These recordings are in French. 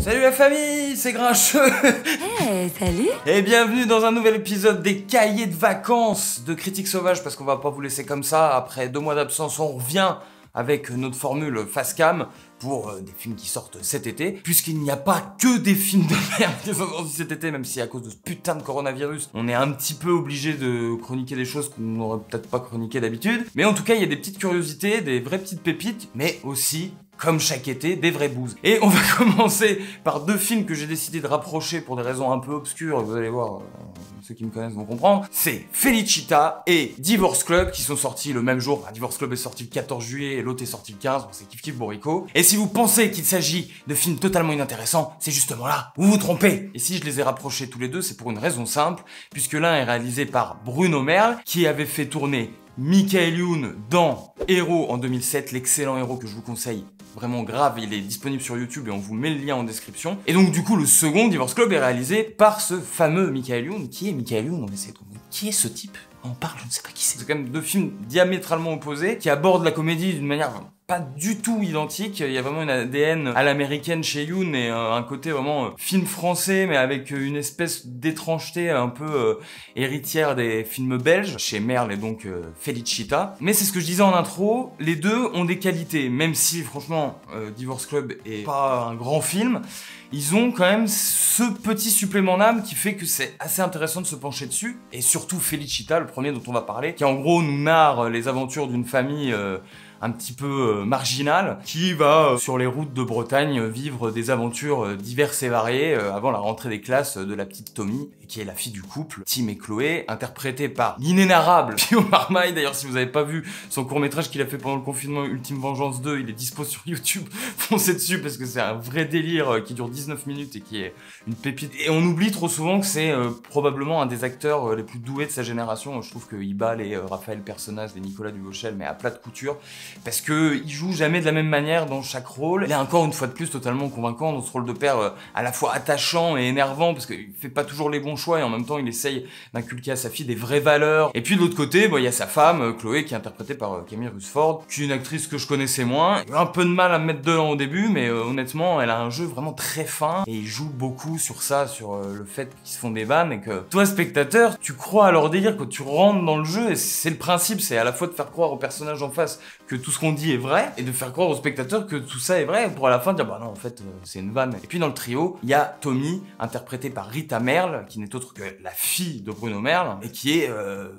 Salut la famille, c'est Grincheux. Hey, salut. Et bienvenue dans un nouvel épisode des cahiers de vacances de Critique Sauvage, parce qu'on va pas vous laisser comme ça. Après 2 mois d'absence, on revient avec notre formule face cam pour des films qui sortent cet été, puisqu'il n'y a pas que des films de merde qui sont sortis cet été, même si à cause de ce putain de coronavirus, on est un petit peu obligé de chroniquer des choses qu'on n'aurait peut-être pas chroniquées d'habitude. Mais en tout cas, il y a des petites curiosités, des vraies petites pépites, mais aussi, comme chaque été, des vraies bouses. Et on va commencer par 2 films que j'ai décidé de rapprocher pour des raisons un peu obscures, vous allez voir, ceux qui me connaissent vont comprendre. C'est Felicita et Divorce Club qui sont sortis le même jour. Enfin, Divorce Club est sorti le 14 juillet et l'autre est sorti le 15, c'est kiff kiff Borico. Et si vous pensez qu'il s'agit de films totalement inintéressants, c'est justement là, vous vous trompez. Et si je les ai rapprochés tous les deux, c'est pour une raison simple, puisque l'un est réalisé par Bruno Merle, qui avait fait tourner Michael Youn dans Héros en 2007, l'excellent Héros que je vous conseille vraiment grave, il est disponible sur YouTube et on vous met le lien en description. Et donc du coup le second, Divorce Club, est réalisé par ce fameux Michael Youn. Qui est Michael Youn? On essaie de trouver. Qui est ce type? On parle, je ne sais pas qui c'est. C'est quand même 2 films diamétralement opposés qui abordent la comédie d'une manière pas du tout identique. Il y a vraiment une ADN à l'américaine chez Youn et un côté vraiment film français, mais avec une espèce d'étrangeté un peu héritière des films belges chez Merle et donc Felicita. Mais c'est ce que je disais en intro, les deux ont des qualités, même si franchement Divorce Club est pas un grand film. Ils ont quand même ce petit supplément d'âme qui fait que c'est assez intéressant de se pencher dessus. Et surtout Felicita, le premier dont on va parler, qui en gros nous narre les aventures d'une famille un petit peu marginale, qui va sur les routes de Bretagne vivre des aventures diverses et variées avant la rentrée des classes de la petite Tommy, qui est la fille du couple, Tim et Chloé, interprétée par l'inénarrable Pio Marmaille. D'ailleurs, si vous n'avez pas vu son court-métrage qu'il a fait pendant le confinement, Ultime Vengeance 2, il est dispo sur YouTube, foncez dessus parce que c'est un vrai délire qui dure 19 minutes et qui est une pépite. Et on oublie trop souvent que c'est probablement un des acteurs les plus doués de sa génération. Je trouve qu'il bat les Raphaël Personnaz, les Nicolas Duvauchel, mais à plat de couture, parce que il joue jamais de la même manière dans chaque rôle. Il est encore une fois de plus totalement convaincant dans ce rôle de père à la fois attachant et énervant, parce qu'il fait pas toujours les bons choix et en même temps il essaye d'inculquer à sa fille des vraies valeurs. Et puis de l'autre côté, il y a sa femme, Chloé, qui est interprétée par Camille Rusford, qui est une actrice que je connaissais moins. J'ai eu un peu de mal à me mettre dedans au début, mais honnêtement, elle a un jeu vraiment très fin et il joue beaucoup sur ça, sur le fait qu'ils se font des vannes et que toi, spectateur, tu crois à leur délire quand tu rentres dans le jeu. Et c'est le principe, c'est à la fois de faire croire au personnage en face que tout ce qu'on dit est vrai et de faire croire au spectateur que tout ça est vrai pour à la fin dire bah non, en fait c'est une vanne. Et puis dans le trio, il y a Tommy, interprétée par Rita Merle, qui n'est autre que la fille de Bruno Merle et qui est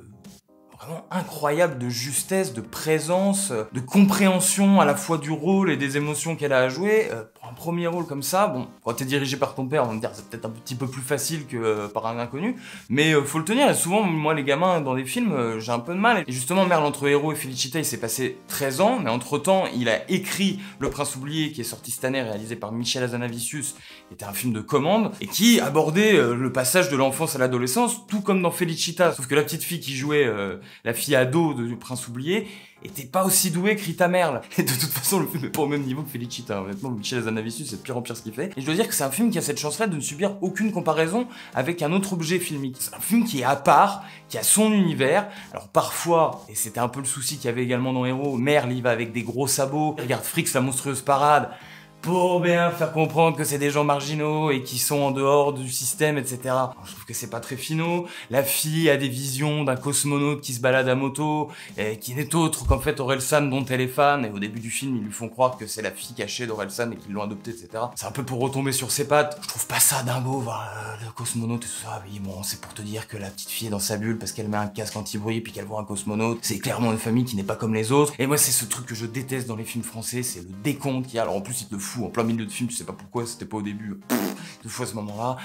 vraiment incroyable de justesse, de présence, de compréhension à la fois du rôle et des émotions qu'elle a à jouer. Pour un premier rôle comme ça, bon, quand t'es dirigé par ton père, on va me dire c'est peut-être un petit peu plus facile que par un inconnu, mais faut le tenir. Et souvent, moi les gamins dans des films, j'ai un peu de mal. Et justement, Merle, entre Héros et Felicita, il s'est passé 13 ans, mais entre-temps, il a écrit Le Prince oublié, qui est sorti cette année, réalisé par Michel Hazanavicius, qui était un film de commande, et qui abordait le passage de l'enfance à l'adolescence, tout comme dans Felicita, sauf que la petite fille qui jouait la fille ado du Prince oublié était pas aussi douée que Rita Merle. Et de toute façon, le film n'est pas au même niveau que Felicita. Honnêtement, Michel Hazanavicius, c'est de pire en pire ce qu'il fait. Et je dois dire que c'est un film qui a cette chance-là de ne subir aucune comparaison avec un autre objet filmique. C'est un film qui est à part, qui a son univers. Alors parfois, et c'était un peu le souci qu'il y avait également dans Héros, Merle, il va avec des gros sabots, il regarde Fricks, la monstrueuse parade, pour bien faire comprendre que c'est des gens marginaux et qui sont en dehors du système, etc. Je trouve que c'est pas très finaux. La fille a des visions d'un cosmonaute qui se balade à moto, et qui n'est autre qu'en fait Orelsan dont elle est fan, et au début du film, ils lui font croire que c'est la fille cachée d'Orelsan et qu'ils l'ont adoptée, etc. C'est un peu pour retomber sur ses pattes. Je trouve pas ça dingo, le cosmonaute et tout ça. Oui, bon, c'est pour te dire que la petite fille est dans sa bulle parce qu'elle met un casque anti-bruit puis qu'elle voit un cosmonaute. C'est clairement une famille qui n'est pas comme les autres. Et moi, c'est ce truc que je déteste dans les films français, c'est le décompte qu'il y a. Alors en plus, il te le fout en plein milieu de film, tu sais pas pourquoi, c'était pas au début, deux fois à ce moment-là,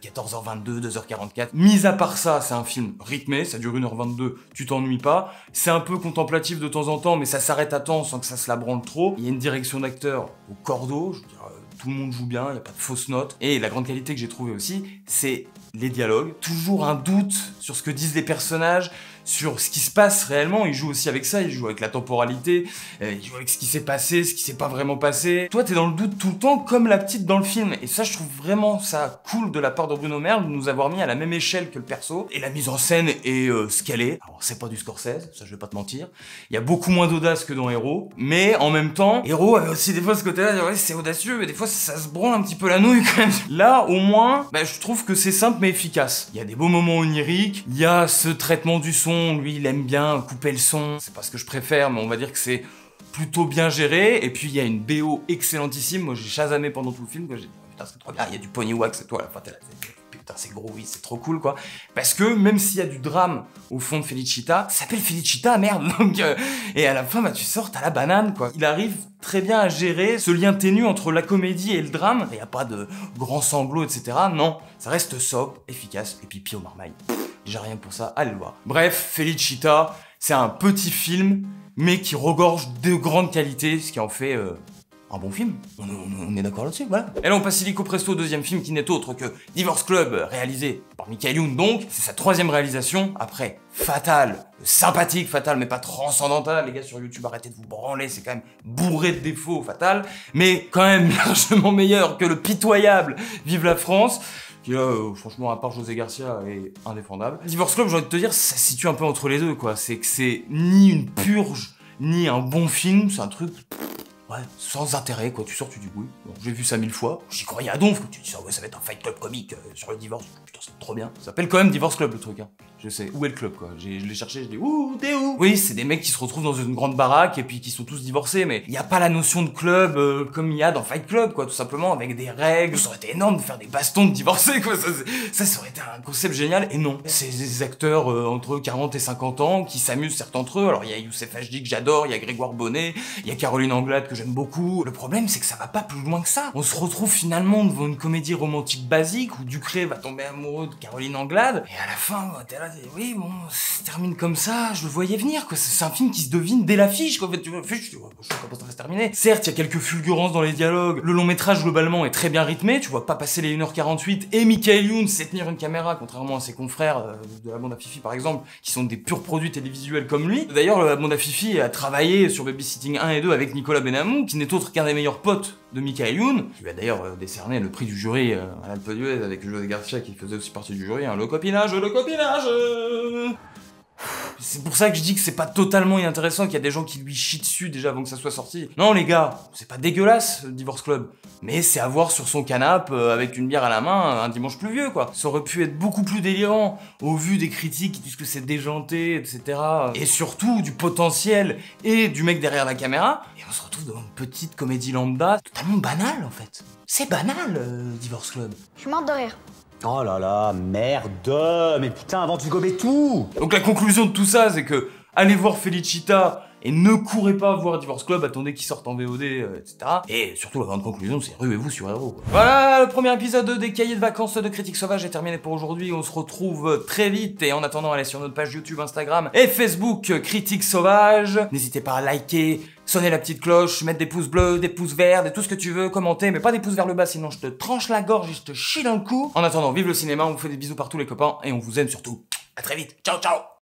14h22, 2h44. Mis à part ça, c'est un film rythmé, ça dure 1h22, tu t'ennuies pas. C'est un peu contemplatif de temps en temps, mais ça s'arrête à temps sans que ça se la branle trop. Il y a une direction d'acteur au cordeau, je veux dire, tout le monde joue bien, il n'y a pas de fausses notes. Et la grande qualité que j'ai trouvée aussi, c'est les dialogues. Toujours un doute sur ce que disent les personnages, sur ce qui se passe réellement. Il joue aussi avec ça, il joue avec la temporalité, il joue avec ce qui s'est passé, ce qui s'est pas vraiment passé. Toi, t'es dans le doute tout le temps, comme la petite dans le film. Et ça, je trouve vraiment ça cool de la part de Bruno Merle de nous avoir mis à la même échelle que le perso. Et la mise en scène est ce qu'elle est. Alors, c'est pas du Scorsese, ça je vais pas te mentir. Il y a beaucoup moins d'audace que dans Héros, mais en même temps, Héros avait aussi des fois ce côté-là, ouais, c'est audacieux, mais des fois ça se branle un petit peu la nouille quand même. Là, au moins, je trouve que c'est simple mais efficace. Il y a des beaux moments oniriques, il y a ce traitement du son, lui il aime bien couper le son, c'est pas ce que je préfère, mais on va dire que c'est plutôt bien géré, et puis il y a une BO excellentissime, moi j'ai chasamé pendant tout le film, quoi. J'ai dit, putain c'est trop bien, il y a du pony wax et tout, à la fin t'es là, putain c'est gros, oui, c'est trop cool quoi. Parce que même s'il y a du drame au fond de Felicita, ça s'appelle Felicita, merde, donc et à la fin tu sors, t'as la banane quoi. Il arrive très bien à gérer ce lien ténu entre la comédie et le drame, il n'y a pas de grands sanglots, etc. Non, ça reste sobre, efficace, et puis pied aux marmailles. Déjà rien que pour ça, allez le voir. Bref, Felicita, c'est un petit film, mais qui regorge de grandes qualités, ce qui en fait un bon film. On est d'accord là-dessus, voilà. Et là, on passe illico presto au deuxième film qui n'est autre que Divorce Club, réalisé par Michael Youn, donc. C'est sa troisième réalisation, après Fatal, sympathique Fatal, mais pas transcendantal. Les gars sur YouTube, arrêtez de vous branler, c'est quand même bourré de défauts, Fatal. Mais quand même largement meilleur que le pitoyable Vive la France, qui là, franchement, à part José Garcia, est indéfendable. Divorce Club, j'ai envie de te dire, ça se situe un peu entre les deux, quoi. C'est que c'est ni une purge, ni un bon film, c'est un truc... ouais, sans intérêt, quoi, tu sors, tu dis oui. Bon, j'ai vu ça 1000 fois, j'y croyais à donf, tu dis ouais, ça va être un fight club comique sur le divorce. Putain, c'est trop bien. Ça s'appelle quand même Divorce Club, le truc, hein. Je sais, où est le club, quoi. Je l'ai cherché, je dis, ouh, t'es où? Oui, c'est des mecs qui se retrouvent dans une grande baraque et puis qui sont tous divorcés, mais il y a pas la notion de club comme il y a dans Fight Club, quoi, tout simplement, avec des règles. Ça aurait été énorme de faire des bastons de divorcés, quoi. Ça aurait été un concept génial, et non. C'est des acteurs entre 40 et 50 ans qui s'amusent, certains d'entre eux. Alors, il y a Youssef Hachdi que j'adore, il y a Grégoire Bonnet, il y a Caroline Anglade que j'aime beaucoup. Le problème, c'est que ça va pas plus loin que ça. On se retrouve finalement devant une comédie romantique basique où Ducré va tomber amoureux de Caroline Anglade, et à la fin, t'es là, oui, bon, ça termine comme ça, je le voyais venir, quoi. C'est un film qui se devine dès l'affiche, quoi. En fait, tu vois, l'affiche, tu vois, je sais pas comment ça va se terminer. Certes, il y a quelques fulgurances dans les dialogues, le long métrage, globalement, est très bien rythmé, tu vois pas passer les 1h48, et Michael Youn sait tenir une caméra, contrairement à ses confrères de la bande à Fifi, par exemple, qui sont des purs produits télévisuels comme lui. D'ailleurs, la bande à Fifi a travaillé sur Babysitting 1 et 2 avec Nicolas Benamou, qui n'est autre qu'un des meilleurs potes de Michael Youn, qui lui a d'ailleurs décerné le prix du jury à l'Alpe d'Huez avec José Garcia, qui faisait aussi partie du jury, hein. Le copinage. C'est pour ça que je dis que c'est pas totalement inintéressant, qu'il y a des gens qui lui chient dessus déjà avant que ça soit sorti. Non les gars, c'est pas dégueulasse le Divorce Club, mais c'est à voir sur son canapé avec une bière à la main un dimanche pluvieux, quoi. Ça aurait pu être beaucoup plus délirant au vu des critiques qui disent que c'est déjanté, etc. Et surtout du potentiel et du mec derrière la caméra. Et on se retrouve dans une petite comédie lambda totalement banale en fait. C'est banal, Divorce Club. Je suis morte de rire. Oh là là, merde! Mais putain, avant tu gobais tout! Donc la conclusion de tout ça, c'est que allez voir Felicita et ne courez pas voir Divorce Club, attendez qu'il sorte en VOD, etc. Et surtout la grande conclusion, c'est ruez-vous sur Héros, quoi. Voilà, le premier épisode des cahiers de vacances de Critique Sauvage est terminé pour aujourd'hui. On se retrouve très vite, et en attendant, allez sur notre page YouTube, Instagram et Facebook Critique Sauvage. N'hésitez pas à liker, sonner la petite cloche, mettre des pouces bleus, des pouces verts, tout ce que tu veux, commenter, mais pas des pouces vers le bas, sinon je te tranche la gorge et je te chie dans le cou. En attendant, vive le cinéma, on vous fait des bisous partout les copains, et on vous aime surtout. À très vite, ciao ciao.